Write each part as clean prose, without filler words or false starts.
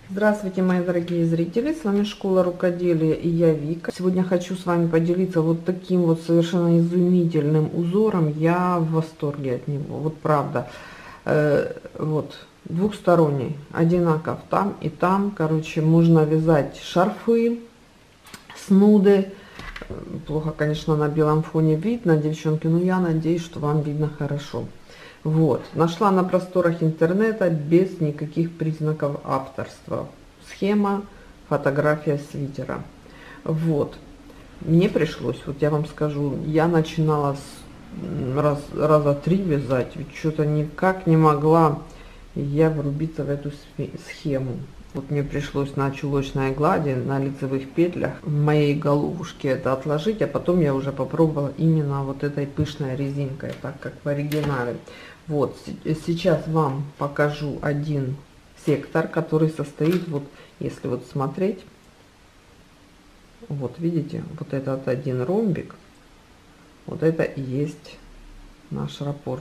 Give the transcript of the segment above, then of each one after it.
Здравствуйте, мои дорогие зрители, с вами Школа Рукоделия и я Вика. Сегодня хочу с вами поделиться вот таким вот совершенно изумительным узором. Я в восторге от него, вот правда. Вот двухсторонний, одинаков там и там. Короче, можно вязать шарфы, снуды. Плохо, конечно, на белом фоне видно, девчонки, но я надеюсь, что вам видно хорошо. Вот, нашла на просторах интернета без никаких признаков авторства. Схема, фотография свитера. Вот, мне пришлось, вот я вам скажу, я начинала раза 3 вязать, ведь что-то никак не могла я врубиться в эту схему. Вот мне пришлось на чулочной глади, на лицевых петлях в моей головушке это отложить, а потом я уже попробовала именно вот этой пышной резинкой, так как в оригинале. Вот, сейчас вам покажу один сектор, который состоит, вот, если вот смотреть, вот видите, вот этот один ромбик, вот это и есть наш раппорт.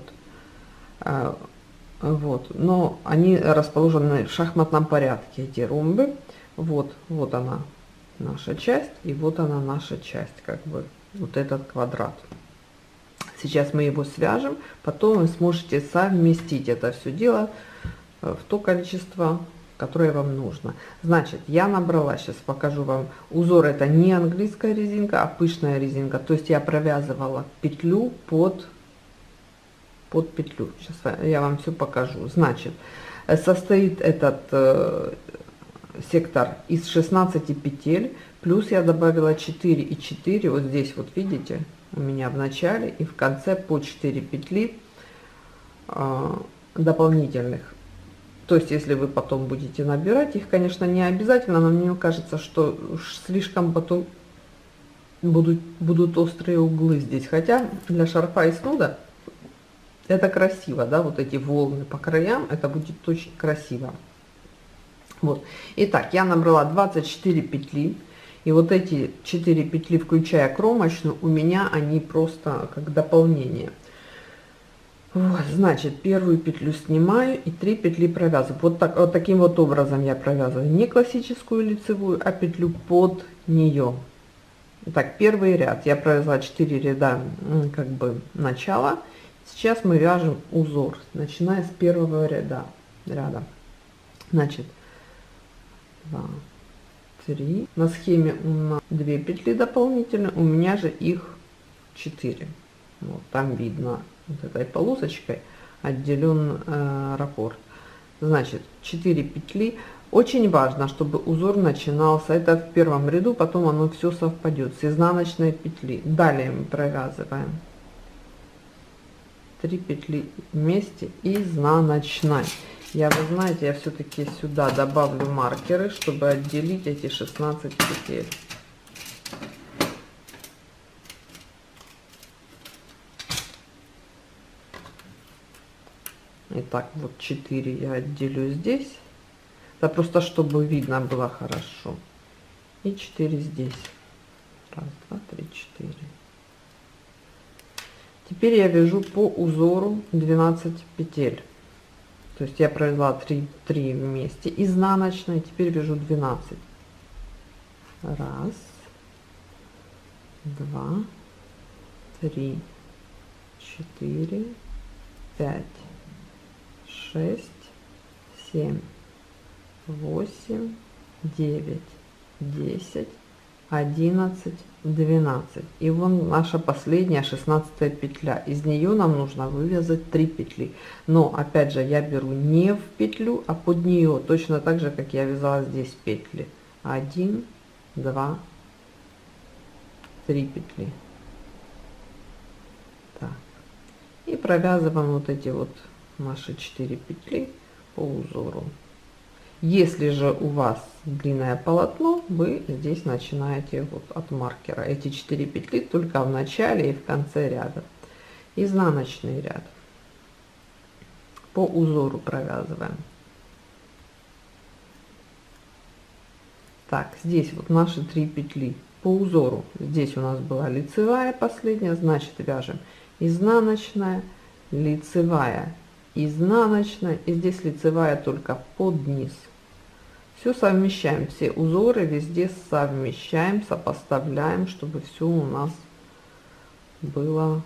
Вот, но они расположены в шахматном порядке, эти ромбы. Вот, вот она наша часть, и вот она наша часть, как бы вот этот квадрат. Сейчас мы его свяжем, потом вы сможете совместить это все дело в то количество, которое вам нужно. Значит, я набрала, сейчас покажу вам, узор это не английская резинка, а пышная резинка. То есть я провязывала петлю под петлю. Сейчас я вам все покажу. Значит, состоит этот сектор из 16 петель, плюс я добавила 4 и 4, вот здесь вот видите, у меня в начале и в конце по 4 петли дополнительных. То есть, если вы потом будете набирать их, конечно, не обязательно, но мне кажется, что слишком потом будут острые углы здесь. Хотя для шарфа и снуда это красиво, да, вот эти волны по краям, это будет очень красиво. Вот. Итак, я набрала 24 петли. И вот эти 4 петли, включая кромочную, у меня они просто как дополнение. Вот, значит, первую петлю снимаю и 3 петли провязываю. Вот таким вот образом я провязываю не классическую лицевую, а петлю под нее. Итак, первый ряд. Я провязала 4 ряда как бы начала. Сейчас мы вяжем узор, начиная с первого ряда. Значит, 2, 3. На схеме у нас 2 петли дополнительно, у меня же их 4. Вот, там видно вот этой полосочкой отделен раппорт. Значит, 4 петли. Очень важно, чтобы узор начинался, это в первом ряду, потом оно все совпадет с изнаночной петли. Далее мы провязываем 3 петли вместе изнаночной. Вы знаете, я все-таки сюда добавлю маркеры, чтобы отделить эти 16 петель. Итак, вот 4 я отделю здесь. Это просто чтобы видно было хорошо. И 4 здесь. 1, 2, 3, 4. Теперь я вяжу по узору 12 петель. То есть я провела 3 вместе изнаночной, теперь вяжу 12. 1, 2, 3, 4, 5, 6, 7, 8, 9, 10, 11, 12. И вон наша последняя 16 петля. Из нее нам нужно вывязать 3 петли. Но опять же я беру не в петлю, а под нее. Точно так же, как я вязала здесь петли. 1, 2, 3 петли. Так. И провязываем вот эти вот наши 4 петли по узору. Если же у вас длинное полотно, вы здесь начинаете вот от маркера. Эти 4 петли только в начале и в конце ряда. Изнаночный ряд. По узору провязываем. Так, здесь вот наши 3 петли по узору. Здесь у нас была лицевая последняя, значит вяжем изнаночная, лицевая, изнаночная, и здесь лицевая только под низ. Все совмещаем, все узоры везде совмещаем, сопоставляем, чтобы все у нас было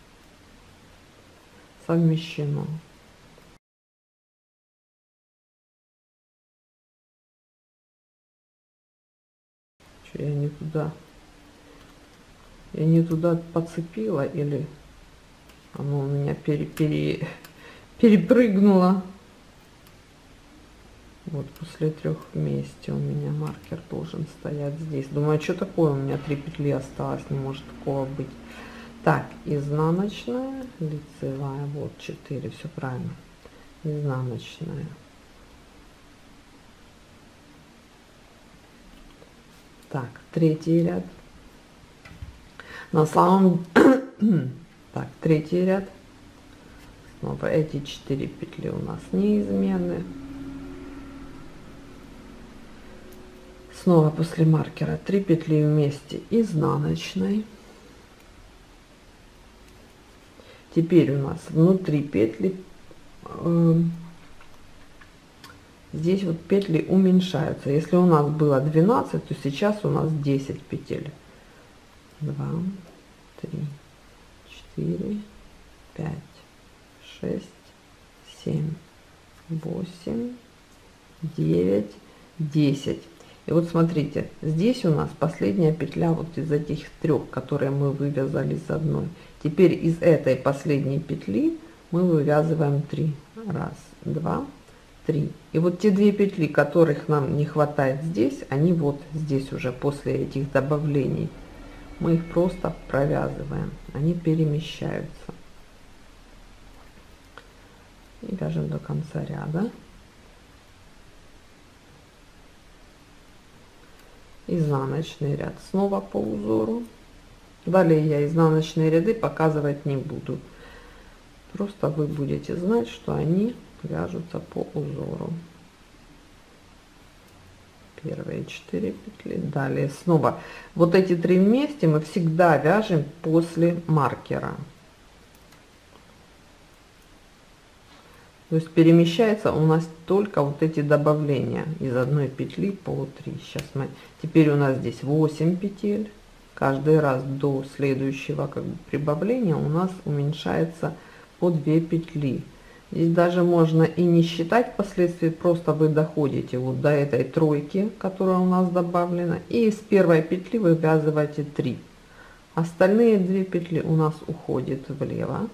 совмещено. Что, я не туда подцепила, или оно у меня перепрыгнуло. Вот после 3 вместе у меня маркер должен стоять здесь. Думаю, что такое, у меня 3 петли осталось, не может такого быть. Так, изнаночная, лицевая, вот 4, все правильно. Изнаночная. Так, 3 ряд. На самом так, 3 ряд. Снова эти 4 петли у нас неизменны. Снова после маркера 3 петли вместе изнаночной. Теперь у нас внутри петли здесь вот петли уменьшаются. Если у нас было 12, то сейчас у нас 10 петель. 2, 3, 4, 5, 6, 7, 8, 9, 10. И вот смотрите, здесь у нас последняя петля вот из этих 3, которые мы вывязали с одной. Теперь из этой последней петли мы вывязываем 3. 1, 2, 3. И вот те 2 петли, которых нам не хватает здесь, они вот здесь уже после этих добавлений. Мы их просто провязываем, они перемещаются. И вяжем до конца ряда. Изнаночный ряд снова по узору. Далее я изнаночные ряды показывать не буду. Просто вы будете знать, что они вяжутся по узору. Первые 4 петли. Далее снова вот эти 3 вместе мы всегда вяжем после маркера. То есть перемещается у нас только вот эти добавления из одной петли по 3. Сейчас мы, теперь у нас здесь 8 петель. Каждый раз до следующего как бы прибавления у нас уменьшается по 2 петли. Здесь даже можно и не считать впоследствии, просто вы доходите вот до этой тройки, которая у нас добавлена, и с первой петли вывязываете 3. Остальные 2 петли у нас уходят влево.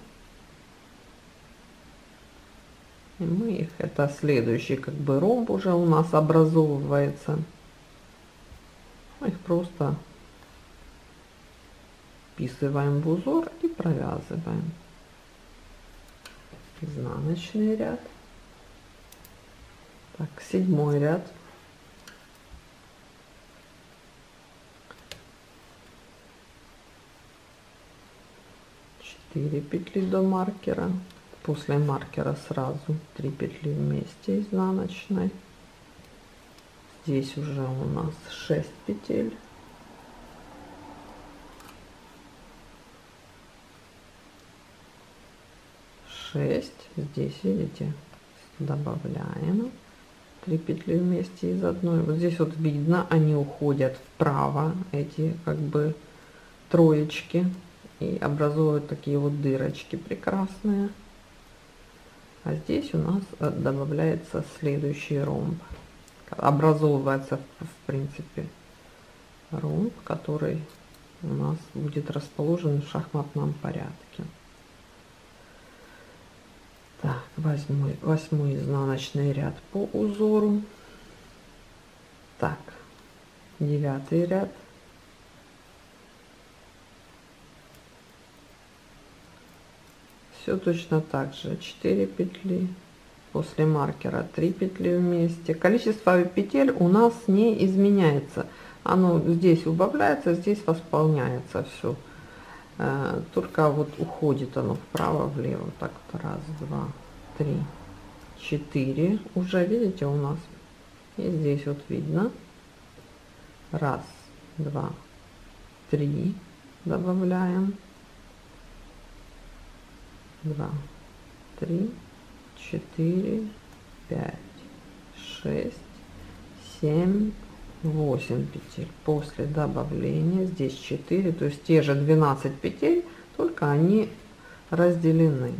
И мы их, это следующий как бы ромб уже у нас образовывается. Мы их просто вписываем в узор и провязываем. Изнаночный ряд. Так, 7 ряд. Четыре петли до маркера. После маркера сразу 3 петли вместе изнаночной. Здесь уже у нас 6 петель. Здесь видите, добавляем 3 петли вместе из одной. Вот здесь вот видно, они уходят вправо, эти как бы троечки, и образуют такие вот дырочки прекрасные. А здесь у нас добавляется следующий ромб. Образовывается в принципе ромб, который у нас будет расположен в шахматном порядке. Так, 8 изнаночный ряд по узору. Так, 9 ряд. Все точно так же, 4 петли. После маркера 3 петли вместе. Количество петель у нас не изменяется. Оно здесь убавляется, здесь восполняется все. Только вот уходит оно вправо-влево. Так, вот 1, 2, 3, 4. Уже видите у нас. И здесь вот видно. 1, 2, 3. Добавляем. 2, 3, 4, 5, 6, 7, 8 петель. После добавления здесь 4, то есть те же 12 петель, только они разделены.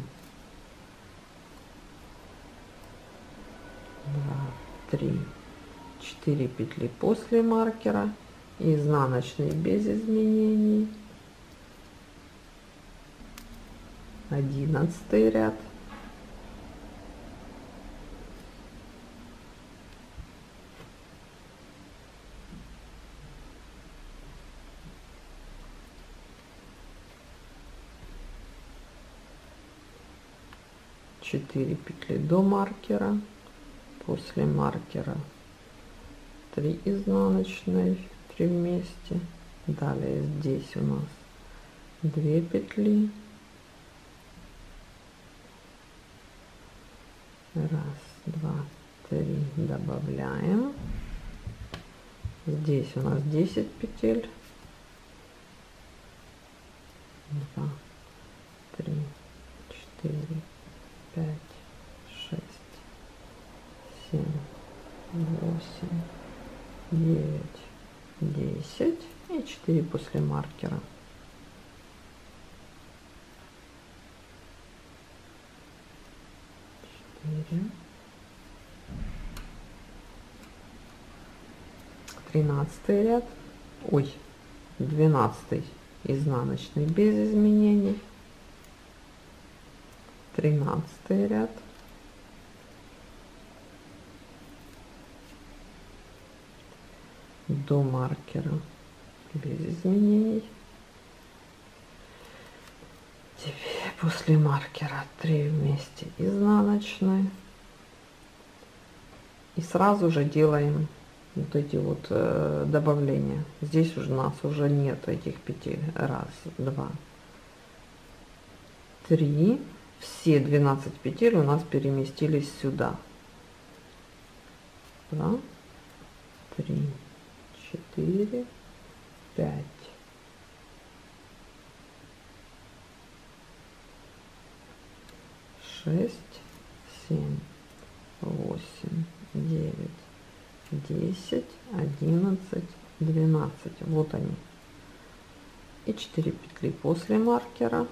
2, 3, 4 петли после маркера, изнаночный без изменений, 11 ряд, четыре петли до маркера, после маркера 3 изнаночные, 3 вместе, далее здесь у нас 2 петли, раз, два, три, добавляем, здесь у нас 10 петель, 2, 3, 4, 5, 6, 7, 8, 9, 10 и 4 после маркера. Тринадцатый ряд, ой, 12 изнаночный без изменений, 13 ряд, до маркера без изменений, теперь после маркера 3 вместе изнаночные, и сразу же делаем вот эти вот добавления. Здесь уже у нас уже нет этих петель, раз, два, 3, все 12 петель у нас переместились сюда, 2, 3, 4, 5, 6, 7, 8, 9, 10, 11, 12. Вот они. И 4 петли после маркера.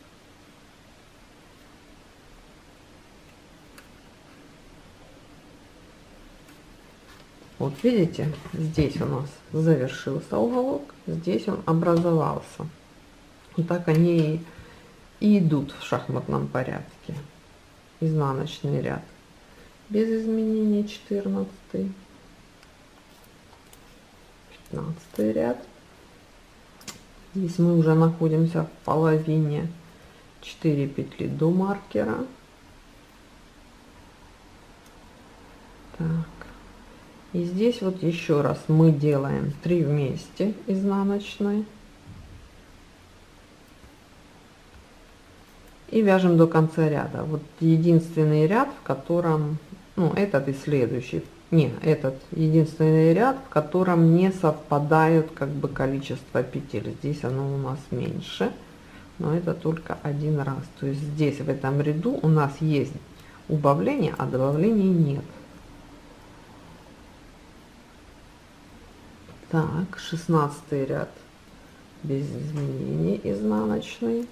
Вот видите, здесь у нас завершился уголок, здесь он образовался. Вот так они и идут в шахматном порядке. Изнаночный ряд без изменений, 14, 15 ряд. Здесь мы уже находимся в половине, 4 петли до маркера. Так. И здесь вот еще раз мы делаем 3 вместе изнаночные и вяжем до конца ряда. Вот единственный ряд, в котором, ну, этот и следующий, не, этот единственный ряд, в котором не совпадают как бы количество петель. Здесь оно у нас меньше, но это только один раз. То есть здесь в этом ряду у нас есть убавление, а добавлений нет. Так, 16 ряд без изменений изнаночный.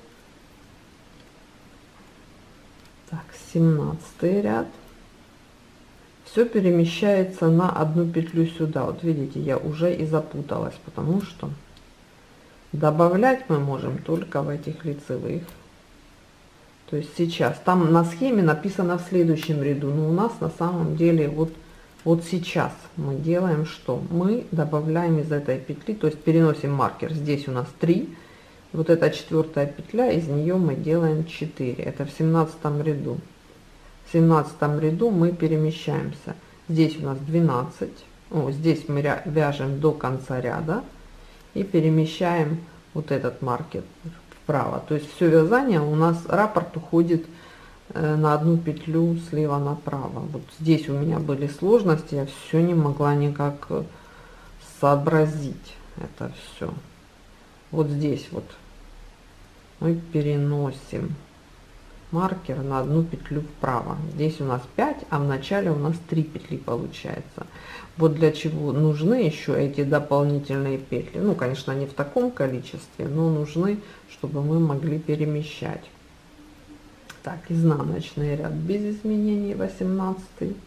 Так, 17 ряд. Все перемещается на одну петлю сюда. Вот видите, я уже и запуталась, потому что добавлять мы можем только в этих лицевых. То есть сейчас там на схеме написано в следующем ряду, но у нас на самом деле вот сейчас мы делаем что? Мы добавляем из этой петли, то есть переносим маркер. Здесь у нас 3. Вот эта 4-я петля, из нее мы делаем 4. Это в 17 ряду. В 17 ряду мы перемещаемся. Здесь у нас 12. О, здесь мы вяжем до конца ряда и перемещаем вот этот маркер вправо. То есть все вязание у нас, раппорт уходит на одну петлю слева направо. Вот здесь у меня были сложности, я все не могла никак сообразить это все. Вот здесь вот мы переносим маркер на одну петлю вправо. Здесь у нас 5, а в начале у нас 3 петли получается. Вот для чего нужны еще эти дополнительные петли. Ну, конечно, не в таком количестве, но нужны, чтобы мы могли перемещать. Так, изнаночный ряд без изменений, 18.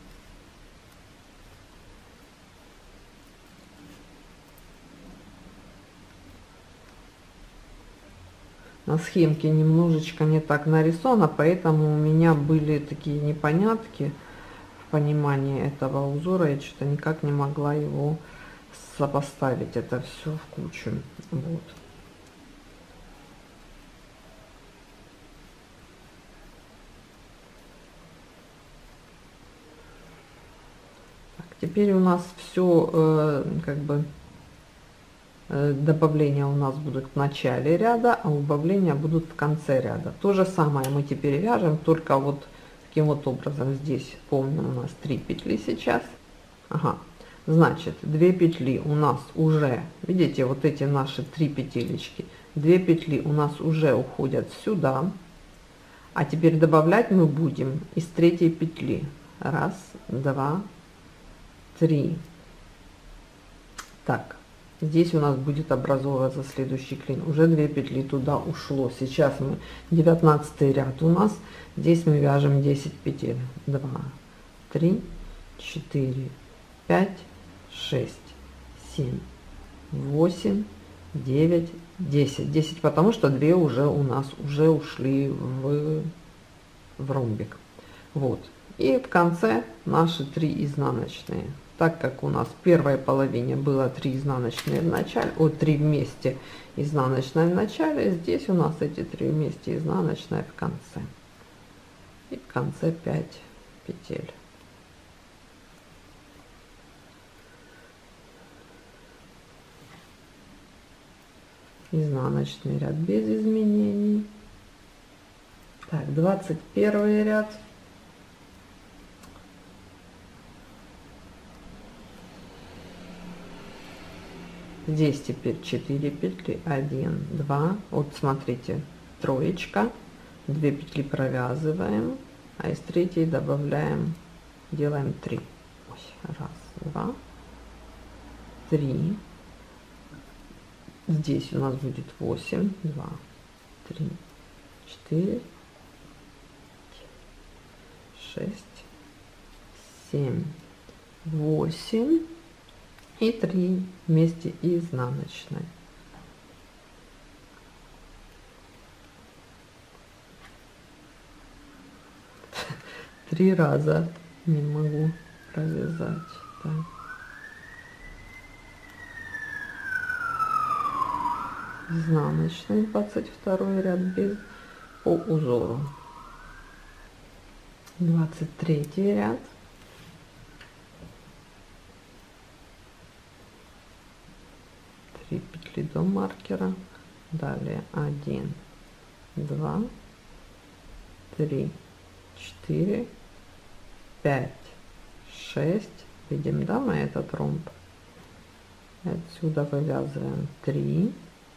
На схемке немножечко не так нарисовано, поэтому у меня были такие непонятки в понимании этого узора. Я что-то никак не могла его сопоставить, это все в кучу. Вот. Так, теперь у нас все как бы добавления у нас будут в начале ряда, а убавления будут в конце ряда. То же самое мы теперь вяжем, только вот таким вот образом. Здесь, помню, у нас 3 петли сейчас. Ага, значит, 2 петли у нас уже, видите, вот эти наши 3 петелечки, 2 петли у нас уже уходят сюда. А теперь добавлять мы будем из 3 петли. 1, 2, 3. Так. Здесь у нас будет образовываться следующий клин. Уже 2 петли туда ушло. Сейчас мы 19 ряд у нас. Здесь мы вяжем 10 петель. 2, 3, 4, 5, 6, 7, 8, 9, 10. 10, потому что 2 уже у нас уже ушли в ромбик. Вот. И в конце наши 3 изнаночные. Так как у нас в первой половине было 3 изнаночные в начале, 3 вместе изнаночная в начале, здесь у нас эти 3 вместе изнаночная в конце. И в конце 5 петель. Изнаночный ряд без изменений. Так, 21 ряд. Здесь теперь 4 петли, 1, 2, вот смотрите, троечка, 2 петли провязываем, а из 3 добавляем, делаем 3. 1, 2, 3. Здесь у нас будет 8, 2, 3, 4, 6, 7, 8. И 3 вместе изнаночной. Три раза не могу провязать. Так. Изнаночный 22 ряд без по узору. 23 ряд. 3 петли до маркера, далее 1, 2, 3, 4, 5, 6, видим, да, мы этот ромб, отсюда вывязываем 3,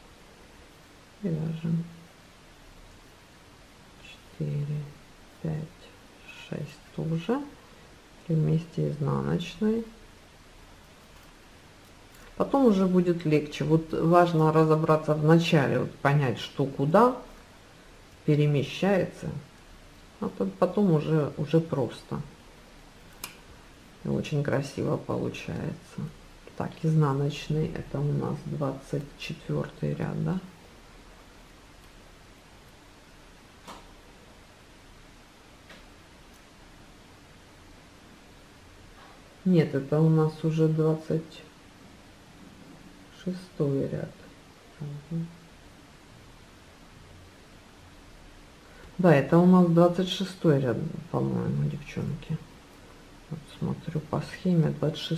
вяжем 4, 5, 6 тоже, 3 вместе изнаночной. Потом уже будет легче. Вот важно разобраться в начале, вот понять, что куда перемещается, а потом уже просто. И очень красиво получается. Так, изнаночный, это у нас 24 ряд, да? Нет, это у нас уже 26 ряд. Да, это у нас 26 ряд, по-моему, девчонки. Вот смотрю по схеме 26.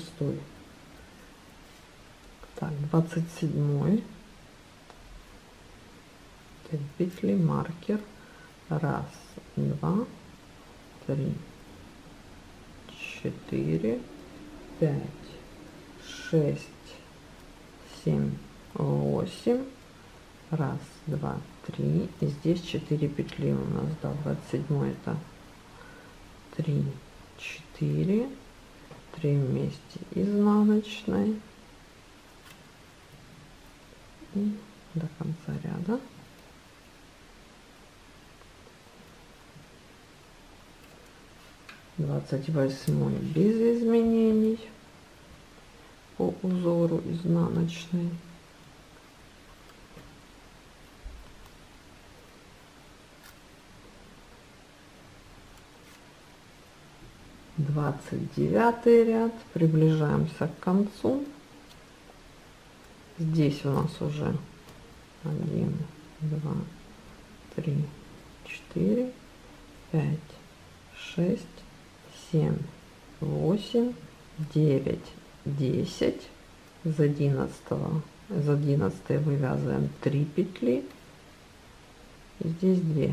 Так, 27. 5 петли, маркер. 1, 2, 3, 4, 5, 6, 7, 8. Раз, два, три. И здесь 4 петли у нас, да, 27 это 3, 4, 3 вместе изнаночной и до конца ряда. Двадцать восьмой без изменений по узору изнаночной. Двадцать девятый ряд, приближаемся к концу. Здесь у нас уже 1, 2, 3, 4, 5, 6, 7, 8, 9, 10. Из 11 вывязываем 3 петли. И здесь 2.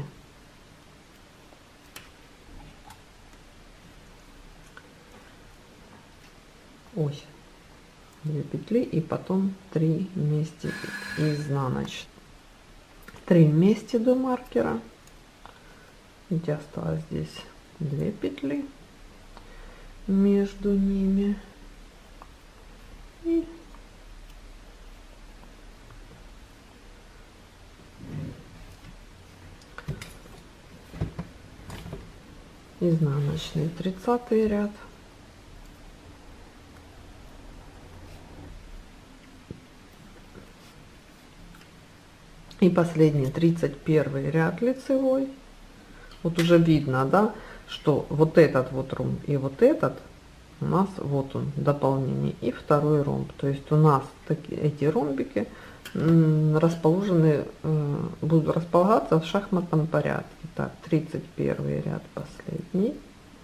Ось, 2 петли и потом 3 вместе изнаночных. 3 вместе до маркера. Видите, осталось здесь 2 петли между ними. И изнаночный 30 ряд. И последний 31 ряд лицевой. Вот уже видно, да, что вот этот вот ромб и вот этот у нас вот он дополнение и второй ромб. То есть у нас эти ромбики расположены, будут располагаться в шахматном порядке. Так, 31 ряд последний.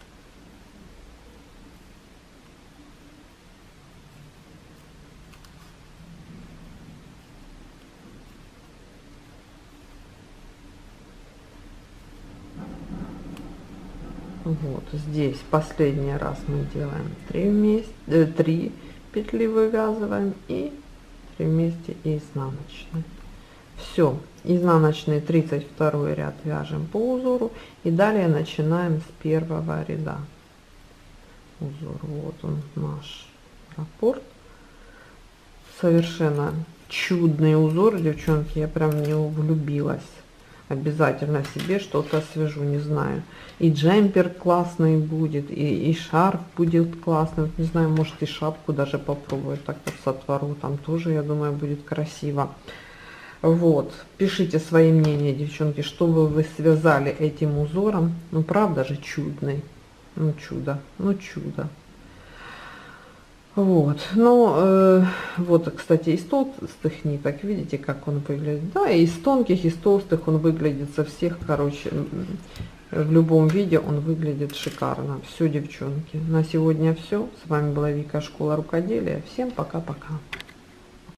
Вот здесь последний раз мы делаем 3 вместе, 3 петли вывязываем и 3 вместе и изнаночной. Все, изнаночный 32 ряд вяжем по узору и далее начинаем с первого ряда. Узор, вот он наш раппорт. Совершенно чудный узор, девчонки, я прям в него влюбилась. Обязательно себе что-то свяжу, не знаю. И джемпер классный будет, и шарф будет классный. Вот не знаю, может и шапку даже попробую так вот сотвору. Там тоже, я думаю, будет красиво. Вот. Пишите свои мнения, девчонки, что вы связали этим узором. Ну, правда же чудный. Ну, чудо. Ну, чудо. Вот, ну, вот, кстати, из толстых ниток, видите, как он выглядит, да, и из тонких, и из толстых он выглядит со всех, короче, в любом виде он выглядит шикарно. Все, девчонки, на сегодня все, с вами была Вика, школа рукоделия, всем пока-пока.